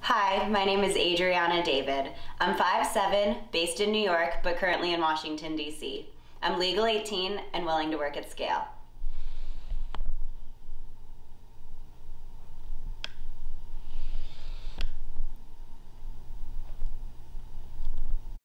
Hi, my name is Adrianna David. I'm 5'7", based in New York, but currently in Washington, D.C. I'm legal 18 and willing to work at scale.